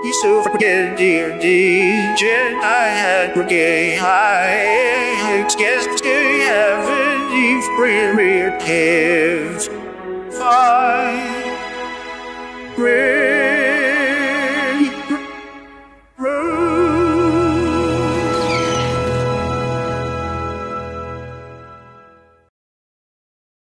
You so forget D&D, Jedi had brigade. I guess to heaven, you've primitive. Fine.